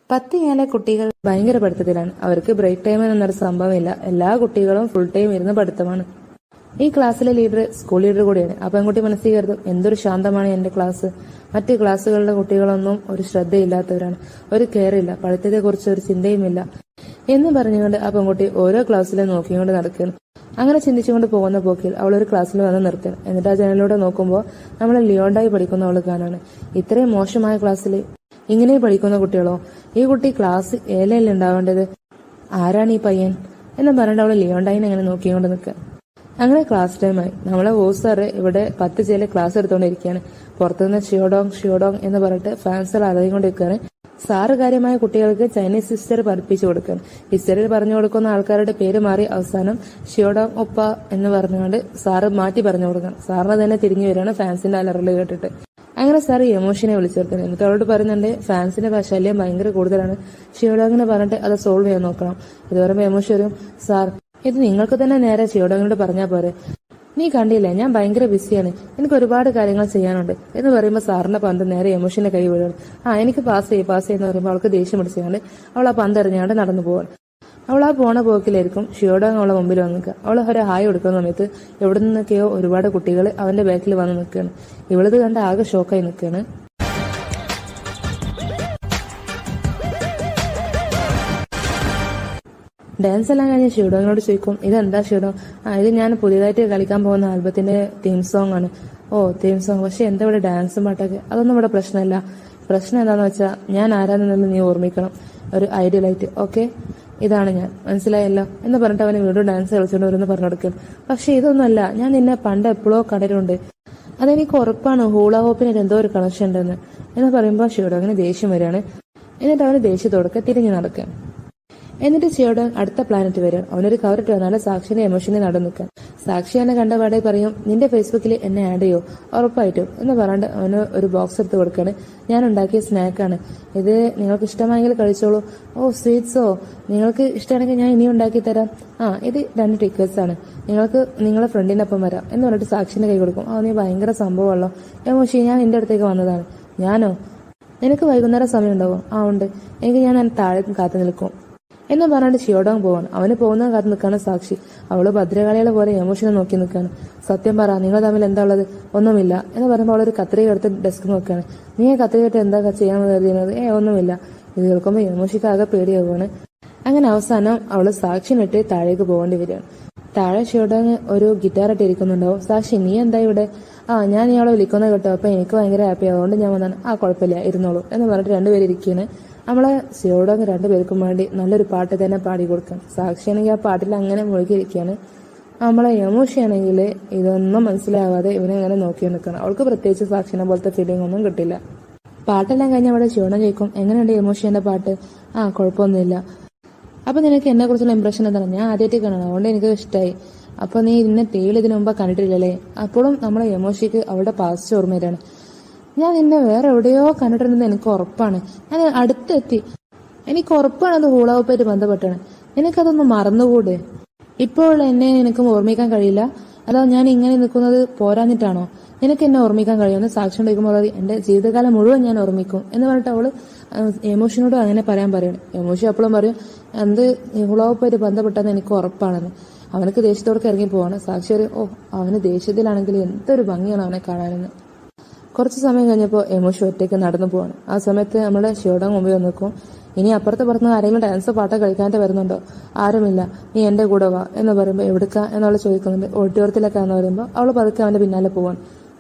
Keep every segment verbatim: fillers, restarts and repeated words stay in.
പത്ത് കഴിഞ്ഞാലെ കുട്ടികൾ ഭയങ്കര പഠിത്തത്തിലാണ്. അവർക്ക് ബ്രേക്ക് ടൈം എന്നൊരു സംഭവമില്ല. എല്ലാ കുട്ടികളും ഫുൾ ടൈം ഇരുന്ന് പഠിത്തമാണ്. ഈ ക്ലാസ്സിലെ ലീഡർ സ്കൂൾ ലീഡർ കൂടിയാണ്. ആ പെൺകുട്ടി മനസ്സിൽ കരുതും, എന്തൊരു ശാന്തമാണ് എന്റെ ക്ലാസ്. മറ്റ് ക്ലാസ്സുകളിലെ കുട്ടികളൊന്നും ഒരു ശ്രദ്ധയില്ലാത്തവരാണ്, ഒരു കെയർ ഇല്ല, പഠിത്തത്തെ കുറിച്ച് ഒരു ചിന്തയുമില്ല എന്ന് പറഞ്ഞുകൊണ്ട് ആ പെൺകുട്ടി ഓരോ ക്ലാസ്സിലെ നോക്കിക്കൊണ്ട് നടക്കുകയാണ്. അങ്ങനെ ചിന്തിച്ചുകൊണ്ട് പോകുന്ന പോക്കിൽ അവൾ ഒരു ക്ലാസ്സിൽ വന്ന് നിർത്തണം. എന്നിട്ട് ആ ജനലിലൂടെ നോക്കുമ്പോൾ നമ്മൾ ലിയോണ്ടായി പഠിക്കുന്ന അവൾ കാണാണ്. ഇത്രയും മോശമായ ക്ലാസ്സിൽ ഇങ്ങനെ പഠിക്കുന്ന കുട്ടികളോ? ഈ കുട്ടി ക്ലാസ് ഏലയിൽ ഉണ്ടാവേണ്ടത്. ആരാണ് ഈ പയ്യൻ എന്ന് പറഞ്ഞിട്ട് അവള് ലിയോണ്ടായിനെ അങ്ങനെ നോക്കിക്കൊണ്ട് നിൽക്കുക. അങ്ങനെ ക്ലാസ് ടൈമായി. നമ്മളെ വോസ് സാറ് ഇവിടെ പത്ത് ചേല് ക്ലാസ് എടുത്തുകൊണ്ടിരിക്കുകയാണ്. പുറത്തുനിന്ന് ഷിയോഡോങ് ഷിയോഡോങ് എന്ന് പറഞ്ഞിട്ട് ഫാൻസുകൾ അറിയിക്കൊണ്ടിരിക്കുകയാണ്. സാറ് കാര്യമായ കുട്ടികൾക്ക് ചൈനീസ് ഹിസ്റ്ററി പഠിപ്പിച്ചു കൊടുക്കുകയാണ്. ഹിസ്റ്ററിയിൽ പറഞ്ഞു കൊടുക്കുന്ന ആൾക്കാരുടെ പേര് മാറി അവസാനം ഷിയോഡോങ് ഒപ്പ എന്ന് പറഞ്ഞുകൊണ്ട് സാറ് മാറ്റി പറഞ്ഞു കൊടുക്കണം. സാറിന് തന്നെ തിരിഞ്ഞു വരികയാണ് ഫാൻസിന്റെ അലറൽ കേട്ടിട്ട്. അങ്ങനെ സാർ യമോഷിനെ വിളിച്ചു നിർത്തണം. എന്നിട്ട് അവളോട് പറയുന്നുണ്ട്, ഫാൻസിന്റെ ശല്യം ഭയങ്കര കൂടുതലാണ്, ഷിയോഡോങ്ങിനെ പറഞ്ഞിട്ട് അത് സോൾവ് ചെയ്യാൻ നോക്കണം. ഇത് പറയുമ്പോൾ യമോഷി വരും, സാർ ഇത് നിങ്ങൾക്ക് തന്നെ നേരെ ഷിയോഡോങ്ങിനോട് പറഞ്ഞാൽ പോരെ, നീ കണ്ടില്ലേ ഞാൻ ഭയങ്കര ബിസിയാണ്, എനിക്ക് ഒരുപാട് കാര്യങ്ങൾ ചെയ്യാനുണ്ട് എന്ന് പറയുമ്പോൾ സാറിന്റെ പന്ത് നേരെ യമോഷിന്റെ കൈ വീഴുകയാണ്. ആ എനിക്ക് പാസ് ചെയ്യും പാസ് ചെയ്യുന്ന പറയുമ്പോൾ അവൾക്ക് ദേഷ്യം പിടിച്ചുകൊണ്ട് അവൾ ആ പന്ത് എറിഞ്ഞാണ്ട് നടന്നു പോവാൻ. അവൾ ആ പോണ പോക്കിലായിരിക്കും ഷിയോഡോങ് അവളെ മുമ്പിൽ വന്ന് നിൽക്കുക. അവൾ ഒരു ഹായ് കൊടുക്കുന്ന സമയത്ത് എവിടെ നിന്നൊക്കെയോ ഒരുപാട് കുട്ടികൾ അവന്റെ ബാക്കിൽ വന്ന് നിൽക്കുകയാണ്. ഇവളത് കണ്ട് ആകെ ഷോക്കായി നിൽക്കുകയാണ്. ഡാൻസ് എല്ലാം കഴിഞ്ഞ് ഷിയോഡോങ്ങിനോട് ചോദിക്കും, ഇതെന്താ ഷിയോഡോ? ആ ഇത് ഞാൻ പുതിയതായിട്ട് കളിക്കാൻ പോകുന്ന ആൽബത്തിന്റെ തീം സോങ് ആണ്. ഓ തീം സോങ്, പക്ഷെ എന്താ ഇവിടെ ഡാൻസും പാട്ടൊക്കെ? അതൊന്നും ഇവിടെ പ്രശ്നമില്ല. പ്രശ്നം എന്താന്ന് വെച്ചാൽ ഞാൻ ആരാണെന്ന് നീ ഓർമ്മിക്കണം, ഒരു ഐഡിയലായിട്ട്. ഓക്കെ, ഇതാണ് ഞാൻ, മനസ്സിലായല്ലോ എന്ന് പറഞ്ഞിട്ട് അവന് വീണ്ടും ഡാൻസ് കളിച്ചുകൊണ്ട് വരുമെന്ന് പറഞ്ഞു കൊടുക്കും. പക്ഷെ ഇതൊന്നുമല്ല, ഞാൻ നിന്നെ പണ്ട് എപ്പോഴോ കണ്ടിട്ടുണ്ട്, അതെനിക്ക് ഉറപ്പാണ് ഹൂള ഹോപ്പിന് എന്തോ ഒരു കണക്ഷൻ ഉണ്ടെന്ന് എന്ന് പറയുമ്പോൾ ഷിയോഡോങ്ങിന് ദേഷ്യം വരികയാണ്. എന്നിട്ട് അവന് ദേഷ്യത്തോടൊക്കെ തിരിഞ്ഞു നടക്കുക. എന്നിട്ട് ഷിയോഡോങ് അടുത്ത പ്ലാനറ്റ് വരികയാണ്. അവനൊരു കവറിട്ട് വന്നാലും സാക്ഷിന്റെ എമോഷനെ നടന്നു നിൽക്കാൻ. സാക്ഷി എന്നെ കണ്ട പാടെ പറയും, നിന്റെ ഫേസ്ബുക്കിൽ എന്നെ ആഡ് ചെയ്യോ? ഉറപ്പായിട്ടും എന്ന് പറഞ്ഞിട്ട് അവന് ഒരു ബോക്സ് എടുത്ത് കൊടുക്കുകയാണ്. ഞാൻ ഉണ്ടാക്കിയ സ്നാക്കാണ് ഇത്, നിങ്ങൾക്ക് ഇഷ്ടമായെങ്കിൽ കഴിച്ചോളൂ. ഓ സ്വീറ്റ്സോ, നിങ്ങൾക്ക് ഇഷ്ടമാണെങ്കിൽ ഞാൻ ഇനിയും ഉണ്ടാക്കി തരാം. ആ ഇത് രണ്ട് ടിക്കറ്റ്സ് ആണ്, നിങ്ങൾക്ക് നിങ്ങളെ ഫ്രണ്ടിന്റെ ഒപ്പം വരാം എന്ന് പറഞ്ഞിട്ട് സാക്ഷിന്റെ കൈ കൊടുക്കും. ആ നീ ഭയങ്കര സംഭവമല്ലോ എമോഷി, ഞാൻ നിന്റെ അടുത്തേക്ക് വന്നതാണ്. ഞാനോ? നിനക്ക് വൈകുന്നേരം സമയം ഉണ്ടാവും? ആ ഉണ്ട്, എനിക്ക് ഞാൻ താഴെ കാത്തു നിൽക്കും എന്ന് പറഞ്ഞിട്ട് ഷിയോഡോങ് പോവാണ്. അവന് പോകുന്ന കാത്ത് നിൽക്കാണ് സാക്ഷി. അവള് ഭദ്രകാളികളെ പോലെ എമോഷനെ നോക്കി നിൽക്കാണ്. സത്യം പറ, നിങ്ങൾ തമ്മിൽ എന്താ ഉള്ളത്? ഒന്നുമില്ല എന്ന് പറയുമ്പോൾ അവളൊരു കത്രിക എടുത്ത് ഡെസ്ക് നോക്കുകയാണ്. നീ കത്രിക എടുത്ത് എന്താ ചെയ്യാമെന്ന് കരുതിയത്? ഏ ഒന്നുമില്ല. ഇത് കേൾക്കുമ്പോൾ എമോഷിക്ക് ആകെ പേടിയാവുകയാണ്. അങ്ങനെ അവസാനം അവള് സാക്ഷിനിട്ട് താഴേക്ക് പോകേണ്ടി വരികയാണ്. താഴെ ഷിയോഡോങ് ഒരു ഗിറ്റാർ ഇട്ട് ഇരിക്കുന്നുണ്ടാവും. സാക്ഷി നീ എന്താ ഇവിടെ? ആ ഞാൻ ഇയാളെ വിളിക്കുന്നത് കേട്ടോ, അപ്പൊ എനിക്ക് ഭയങ്കര ഹാപ്പി, അതുകൊണ്ട് ഞാൻ വന്നാണ്. ആ കുഴപ്പമില്ല, ഇരുന്നോളൂ എന്ന് പറഞ്ഞിട്ട് രണ്ടുപേരും ഇരിക്കുകയാണ്. നമ്മളെ ഷിയോഡോങ് രണ്ടുപേർക്കും വേണ്ടി നല്ലൊരു പാട്ട് തന്നെ പാടി കൊടുക്കാം. സാക്ഷിയാണെങ്കിൽ ആ പാട്ടിൽ അങ്ങനെ മുഴുകിയിരിക്കുകയാണ്. നമ്മളെ യമോഷിയാണെങ്കിൽ ഇതൊന്നും മനസ്സിലാവാതെ ഇവനെ അങ്ങനെ നോക്കി നിൽക്കണം. അവൾക്ക് പ്രത്യേകിച്ച് സാക്ഷിനെ പോലത്തെ ഫീലിംഗ് ഒന്നും കിട്ടില്ല. പാട്ടെല്ലാം കഴിഞ്ഞ് അവിടെ ഷിയോഡോങ് ചോദിക്കും, എങ്ങനെയുണ്ട് യമോഷിന്റെ പാട്ട്? ആ കുഴപ്പമൊന്നുമില്ല. അപ്പൊ നിനക്ക് എന്നെ കുറിച്ചുള്ള ഇംപ്രഷൻ എന്താണ്? ഞാൻ ആദ്യമായിട്ട് കാണണം, അതുകൊണ്ട് എനിക്ക് ഇഷ്ടമായി. അപ്പൊ നീ ഇന്നെ ടീൽ ഇതിനു മുമ്പ് കണ്ടിട്ടില്ലല്ലേ? അപ്പോഴും നമ്മളെ യമോഷിക്ക് അവളുടെ പാസ്റ്റ് ഓർമ്മ വരാണ്. ഞാൻ നിന്നെ വേറെ എവിടെയോ കണ്ടിട്ടുണ്ടെന്ന് എനിക്ക് ഉറപ്പാണ്. ഞാൻ അടുത്തെത്തി, എനിക്ക് ഉറപ്പാണ് അത് ഹൂളാവുപ്പായിട്ട് ബന്ധപ്പെട്ടാണ്. നിനക്കതൊന്നും മറന്നുകൂടെ? ഇപ്പോൾ എന്നെ നിനക്കും ഓർമ്മിക്കാൻ കഴിയില്ല? അതോ ഞാൻ ഇങ്ങനെ നിൽക്കുന്നത് പോരാഞ്ഞിട്ടാണോ? നിനക്ക് എന്നെ ഓർമ്മിക്കാൻ കഴിയുമെന്ന് സാക്ഷി ചോദിക്കുമ്പോൾ എന്റെ ജീവിതകാലം മുഴുവൻ ഞാൻ ഓർമ്മിക്കും എന്ന് പറഞ്ഞിട്ട് അവള് എമോഷനോട് അങ്ങനെ പറയാൻ പറയണം. എമോഷൻ അപ്പോഴും പറയും, എന്ത് ഹുളാവുപ്പായിട്ട് ബന്ധപ്പെട്ടെന്ന് എനിക്ക് ഉറപ്പാണെന്ന്. അവനക്ക് ദേഷ്യത്തോടെ ഇറങ്ങി പോവാണ്. സാക്ഷി പറയും, ഓ അവന് ദേഷ്യത്തിലാണെങ്കിൽ എന്തൊരു ഭംഗിയാണ് അവനെ കാണാനെന്ന്. കുറച്ച് സമയം കഴിഞ്ഞപ്പോൾ എമോഷി ഒറ്റയ്ക്ക് നടന്നു പോവാണ്. ആ സമയത്ത് നമ്മുടെ ഷിയോഡോങ് മുമ്പിൽ വന്ന് നിൽക്കും. ഇനി അപ്പുറത്ത് പുറത്ത് ആരെങ്കിലും ഡാൻസ് പാട്ടോ കളിക്കാനായിട്ട് വരുന്നുണ്ടോ? ആരുമില്ല, നീ എന്റെ കൂടെ വാ എന്ന് പറയുമ്പോൾ എവിടുക്ക എന്നുള്ള ചോദിക്കുന്നുണ്ട്. ഓഡിറ്റോറിയത്തിലൊക്കെയാന്ന് പറയുമ്പോൾ അവള് പതുക്കെ അവന്റെ പിന്നാലെ പോവാൻ.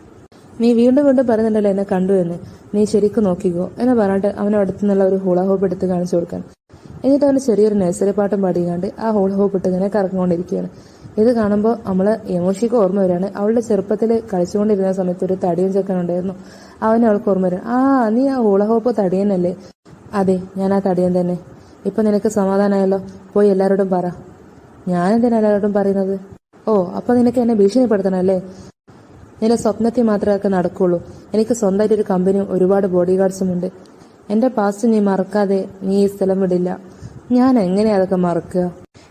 നീ വീണ്ടും വീണ്ടും പറയുന്നുണ്ടല്ലോ എന്നെ കണ്ടു എന്ന്, നീ ശരിക്കും നോക്കിക്കോ എന്ന് പറഞ്ഞിട്ട് അവനെ അടുത്തുനിന്നുള്ള ഒരു ഹൂള ഹോപ്പ് എടുത്ത് കാണിച്ചു കൊടുക്കാൻ. എന്നിട്ട് അവന് ചെറിയൊരു നഴ്സറി പാട്ടും പാടിക്കാണ്ട് ആ ഹൂള ഹോപ്പ് ഇട്ട് ഇങ്ങനെ കറങ്ങിക്കൊണ്ടിരിക്കുകയാണ്. ഇത് കാണുമ്പോൾ നമ്മള് യമോഷിക്ക് ഓർമ്മ വരികയാണ്. അവളുടെ ചെറുപ്പത്തിൽ കളിച്ചുകൊണ്ടിരുന്ന സമയത്ത് ഒരു തടിയൻ ചെക്കൻ ഉണ്ടായിരുന്നു. അവനെ അവൾക്ക് ഓർമ്മ വരും. ആ നീ ആ ഹൂള ഹോപ്പ് തടിയനല്ലേ? അതെ, ഞാൻ ആ തടിയൻ തന്നെ. ഇപ്പൊ നിനക്ക് സമാധാനമായല്ലോ, പോയി എല്ലാവരോടും പറ. ഞാനെന്തിനാ എല്ലാവരോടും പറയുന്നത്? ഓ അപ്പൊ നിനക്ക് എന്നെ ഭീഷണിപ്പെടുത്തണല്ലേ? നിന്റെ സ്വപ്നത്തിൽ മാത്രമേ നടക്കുള്ളൂ. എനിക്ക് സ്വന്തമായിട്ട് ഒരു കമ്പനിയും ഒരുപാട് ബോഡി ഗാർഡ്സും ഉണ്ട്. എന്റെ പാസ്റ്റ് നീ മറക്കാതെ നീ ഈ സ്ഥലം വിടില്ല. ഞാൻ എങ്ങനെയാ അതൊക്കെ മറക്കുക?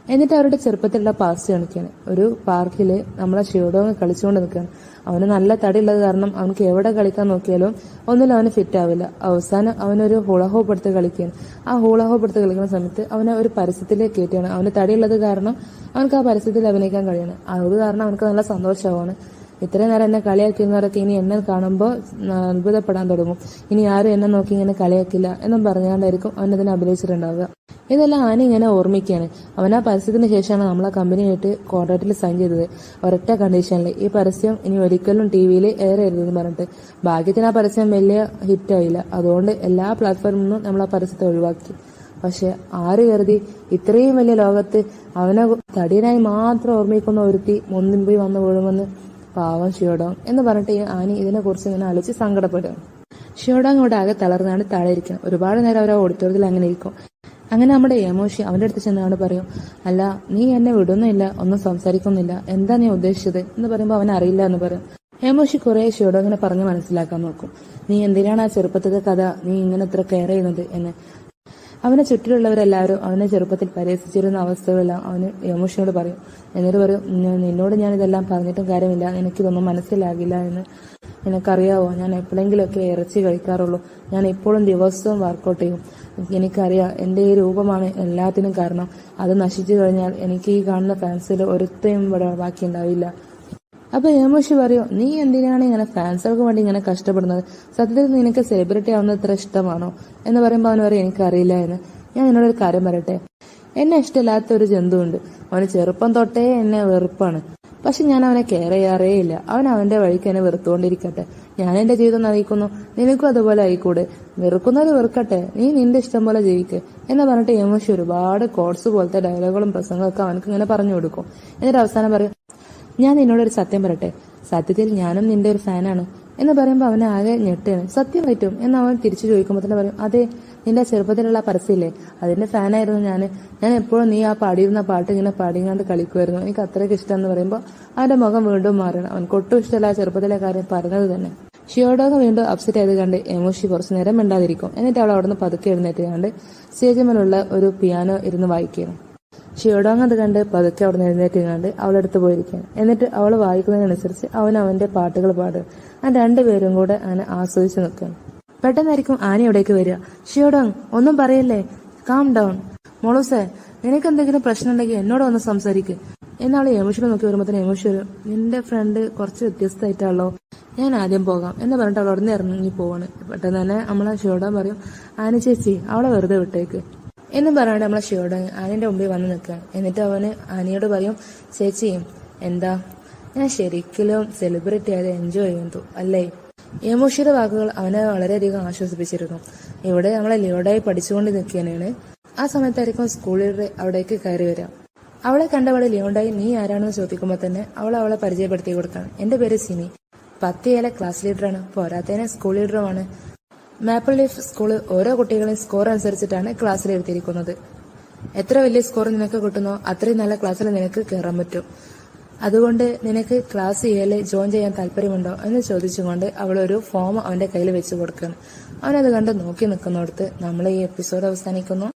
എന്നിട്ട് അവരുടെ ചെറുപ്പത്തിലുള്ള പാസ്റ്റ് കാണിക്കുകയാണ്. ഒരു പാർക്കില് നമ്മളെ ഷിയോഡോങ് കളിച്ചുകൊണ്ട് നിൽക്കുകയാണ്. അവന് നല്ല തടിയുള്ളത് കാരണം അവനക്ക് എവിടെ കളിക്കാൻ നോക്കിയാലും ഒന്നിലും അവന് ഫിറ്റ് ആവില്ല. അവസാനം അവനൊരു ഹൂളഹോപ്പ് എടുത്ത് കളിക്കുകയാണ്. ആ ഹൂളഹോപ്പ് എടുത്ത് കളിക്കുന്ന സമയത്ത് അവനെ ഒരു പരസ്യത്തിലേക്ക് കയറ്റിയാണ്. അവന് തടിയുള്ളത് കാരണം അവനക്ക് ആ പരസ്യത്തിൽ അഭിനയിക്കാൻ കഴിയണം. അത് കാരണം അവനക്ക് നല്ല സന്തോഷമാണ്. ഇത്രയും നേരം എന്നെ കളിയാക്കുന്നവരൊക്കെ ഇനി എന്നെ കാണുമ്പോൾ അത്ഭുതപ്പെടാൻ തുടങ്ങും. ഇനി ആരും എന്നെ നോക്കി ഇങ്ങനെ കളിയാക്കില്ല എന്നും പറഞ്ഞുകൊണ്ടായിരിക്കും അവനതിനെ അഭിനയിച്ചിട്ടുണ്ടാവുക. ഇതെല്ലാം ആന ഇങ്ങനെ ഓർമ്മിക്കുകയാണ്. അവൻ ആ പരസ്യത്തിന് ശേഷമാണ് നമ്മളെ കമ്പനിയായിട്ട് കോൺട്രാക്റ്റിൽ സൈൻ ചെയ്തത്. ഒരൊറ്റ കണ്ടീഷനിൽ ഈ പരസ്യം ഇനി ഒരിക്കലും ടി വിയിൽ എയർ ചെയ്തതെന്ന് പറഞ്ഞിട്ട്. ഭാഗ്യത്തിന് ആ പരസ്യം വലിയ ഹിറ്റായില്ല. അതുകൊണ്ട് എല്ലാ പ്ലാറ്റ്ഫോമിൽ നിന്നും നമ്മൾ ആ പരസ്യത്തെ ഒഴിവാക്കി. പക്ഷെ ആര് കരുതി ഇത്രയും വലിയ ലോകത്ത് അവനെ തടിയനായി മാത്രം ഓർമ്മിക്കുന്ന ഒരുത്തി മുൻപിൽ വന്നു വീഴുമെന്ന്. പാവം ഷിയോഡോങ് എന്ന് പറഞ്ഞിട്ട് ഈ ആനി ഇതിനെ കുറിച്ച് ഇങ്ങനെ ആലോചിച്ച് സങ്കടപ്പെടും. ഷിയോഡോങ് ഇവിടെ ആകെ തളർന്നാണ് താഴെ ഇരിക്കണം. ഒരുപാട് നേരം അവർ ഓഡിറ്റോറിയത്തിൽ അങ്ങനെ ഇരിക്കും. അങ്ങനെ നമ്മുടെ യമോഷി അവന്റെ അടുത്ത് ചെന്നാണ് പറയും, അല്ല നീ എന്നെ വിടുന്നില്ല, ഒന്നും സംസാരിക്കുന്നില്ല, എന്താ നീ ഉദ്ദേശിച്ചത് എന്ന് പറയുമ്പോൾ അവൻ അറിയില്ല എന്ന് പറയും. യമോഷി കുറെ ഷിയോഡോങ്ങിനെ പറഞ്ഞ് മനസ്സിലാക്കാൻ നോക്കും. നീ എന്തിനാണ് ആ ചെറുപ്പത്തിലെ കഥ നീ ഇങ്ങനെ ഇത്ര കെയർ ചെയ്യുന്നത് എന്ന്. അവനെ ചുറ്റിലുള്ളവരെല്ലാവരും അവനെ ചെറുപ്പത്തിൽ പരിഹസിച്ചിരുന്ന അവസ്ഥകളെല്ലാം അവന് യമോഷിനോട് പറയും. എന്നിട്ട് പറയും, നിന്നോട് ഞാൻ ഇതെല്ലാം പറഞ്ഞിട്ടും കാര്യമില്ല, നിനക്കിതൊന്നും മനസ്സിലാകില്ല എന്ന്. നിനക്കറിയാവോ, ഞാൻ എപ്പോഴെങ്കിലുമൊക്കെ ഇറച്ചി കഴിക്കാറുള്ളൂ. ഞാൻ ഇപ്പോഴും ദിവസവും വർക്കൗട്ട് ചെയ്യും. എനിക്കറിയാം എന്റെ ഈ രൂപമാണ് എല്ലാത്തിനും കാരണം. അത് നശിച്ചു കഴിഞ്ഞാൽ എനിക്ക് ഈ കാണുന്ന ഫാൻസിൽ ഒരുത്തയും ഇവിടെ ബാക്കിയുണ്ടാവില്ല. അപ്പൊ യമോഷി പറയും, നീ എന്തിനാണ് ഇങ്ങനെ ഫാൻസുകൾക്ക് വേണ്ടി ഇങ്ങനെ കഷ്ടപ്പെടുന്നത്? സത്യത്തിൽ നിനക്ക് സെലിബ്രിറ്റി ആവുന്നത് ഇത്ര ഇഷ്ടമാണോ എന്ന് പറയുമ്പോൾ അവന് പറയും, എനിക്കറിയില്ല എന്ന്. ഞാൻ നിന്നോടൊരു കാര്യം പറയട്ടെ, എന്നെ ഇഷ്ടമില്ലാത്ത ഒരു ജന്തുവുണ്ട്. അവന് ചെറുപ്പം തൊട്ടേ എന്നെ വെറുപ്പാണ്. പക്ഷെ ഞാൻ അവനെ കെയർ ചെയ്യാറേ ഇല്ല. അവൻ അവന്റെ വഴിക്ക് എന്നെ വെറുത്തുകൊണ്ടിരിക്കട്ടെ. ഞാൻ എന്റെ ജീവിതം നയിക്കുന്നു, നിനക്കും അതുപോലെ ആയിക്കൂടെ. വെറുക്കുന്നവര് വെറുക്കട്ടെ, നീ നിന്റെ ഇഷ്ടം പോലെ ജീവിക്ക് എന്ന് പറഞ്ഞിട്ട് യമോഷി ഒരുപാട് കോഡ്സ് പോലത്തെ ഡയലോഗുകളും പ്രസംഗമൊക്കെ അവനക്ക് ഇങ്ങനെ പറഞ്ഞു കൊടുക്കും. എന്നിട്ട് അവസാനം പറയും, ഞാൻ നിന്നോടൊരു സത്യം പറയട്ടെ, സത്യത്തിൽ ഞാനും നിന്റെ ഒരു ഫാനാണ് എന്ന് പറയുമ്പോൾ അവനെ ആകെ ഞെട്ടാണ്. സത്യം പറ്റും എന്ന് അവൻ തിരിച്ചു ചോദിക്കുമ്പോൾ തന്നെ പറയും, അതെ, നിന്റെ ചെറുപ്പത്തിലുള്ള പരസ്യമില്ലേ, അതിന്റെ ഫാനായിരുന്നു ഞാൻ. ഞാൻ എപ്പോഴും നീ ആ പാടിയിരുന്ന പാട്ട് ഇങ്ങനെ പാടിങ്ങാണ്ട് കളിക്കുമായിരുന്നു, എനിക്ക് അത്രയ്ക്ക് ഇഷ്ടം എന്ന് പറയുമ്പോൾ അവന്റെ മുഖം വീണ്ടും മാറണം. അവൻക്ക് ഒട്ടും ഇഷ്ടമല്ല ആ ചെറുപ്പത്തിലെ കാര്യം പറഞ്ഞത് തന്നെ. ഷിയോഡോങ് വീണ്ടും അപ്സെറ്റ് ആയത് കണ്ട് യമോഷി കുറച്ചു നേരം മിണ്ടാതിരിക്കും. എന്നിട്ട് അവൾ അവിടെ നിന്ന് പതുക്കെ എഴുന്നേറ്റ് കണ്ട് സ്റ്റേജിന്മേലുള്ള ഒരു പിയാനോ ഇരുന്ന് വായിക്കുകയാണ്. ഷിയോഡോങ് അത് കണ്ട് പതുക്കെ അവിടെ നിന്ന് എഴുന്നേറ്റ് കണ്ട് അവളെടുത്ത് പോയിരിക്കുകയാണ്. എന്നിട്ട് അവൾ വായിക്കുന്നതിനനുസരിച്ച് അവൻ അവന്റെ പാട്ടുകൾ പാടുക. ആ രണ്ടുപേരും കൂടെ അങ്ങനെ ആസ്വദിച്ച് നിൽക്കുകയാണ്. പെട്ടെന്നായിരിക്കും ആനി അവിടേക്ക് വരിക. ഷിയോഡോങ്, ഒന്നും പറയല്ലേ, കാം ഡൗൺ. മോളൂസേ, നിനക്ക് എന്തെങ്കിലും പ്രശ്നം ഉണ്ടെങ്കിൽ എന്നോട് ഒന്ന് സംസാരിക്ക് എന്നാള് യമോഷിനെ നോക്കി വരുമ്പോൾ തന്നെ യമോഷി വരും, നിന്റെ ഫ്രണ്ട് കുറച്ച് വ്യത്യസ്തമായിട്ടാണല്ലോ, ഞാൻ ആദ്യം പോകാം എന്ന് പറഞ്ഞിട്ട് അവൾ അവിടെ നിന്ന് ഇറങ്ങി പോവാണ്. പെട്ടെന്ന് തന്നെ നമ്മളെ ഷിയോഡോങ് പറയും, ആനി ചേച്ചി അവളെ വെറുതെ വിട്ടേക്ക് എന്ന് പറയാണ്ട് നമ്മളെ ഷിയോഡോങ് ആനിന്റെ മുമ്പിൽ വന്ന് നിൽക്കുകയാണ്. എന്നിട്ട് അവന് ആനിയോട് പറയും, ചേച്ചി എന്താ, ഞാൻ ശരിക്കും സെലിബ്രിറ്റി ആയത് എൻജോയ് ചെയ്യുന്നു അല്ലേ? യമോഷിയുടെ വാക്കുകൾ അവനെ വളരെയധികം ആശ്വസിപ്പിച്ചിരുന്നു. ഇവിടെ നമ്മളെ ലിയോഡായി പഠിച്ചുകൊണ്ട് നിൽക്കുകയാണ്. ആ സമയത്തായിരിക്കും സ്കൂൾ ലീഡർ അവിടേക്ക് കയറി വരാം. അവളെ കണ്ടവളെ ലിയോണ്ടായി നീ ആരാണെന്ന് ചോദിക്കുമ്പോൾ തന്നെ അവൾ അവളെ പരിചയപ്പെടുത്തി കൊടുത്താണ്. എന്റെ പേര് സിനി, പത്തിയേലെ ക്ലാസ് ലീഡറാണ്, പോരാത്തതിനെ സ്കൂൾ ലീഡറുമാണ്. മാപ്പിൾ ലീഫ് സ്കൂള് ഓരോ കുട്ടികളെയും സ്കോർ അനുസരിച്ചിട്ടാണ് ക്ലാസ്സിൽ എഴുതിയിരിക്കുന്നത്. എത്ര വലിയ സ്കോർ നിനക്ക് കിട്ടുന്നോ അത്രയും നല്ല ക്ലാസ്സിൽ നിനക്ക് കയറാൻ പറ്റും. അതുകൊണ്ട് നിനക്ക് ക്ലാസ് എയില് ജോയിൻ ചെയ്യാൻ താല്പര്യമുണ്ടോ എന്ന് ചോദിച്ചുകൊണ്ട് അവൾ ഒരു ഫോം അവന്റെ കയ്യിൽ വെച്ച് കൊടുക്കുകയാണ്. അവനത് കണ്ട് നോക്കി നിൽക്കുന്നിടത്ത് നമ്മൾ ഈ എപ്പിസോഡ് അവസാനിക്കുന്നു.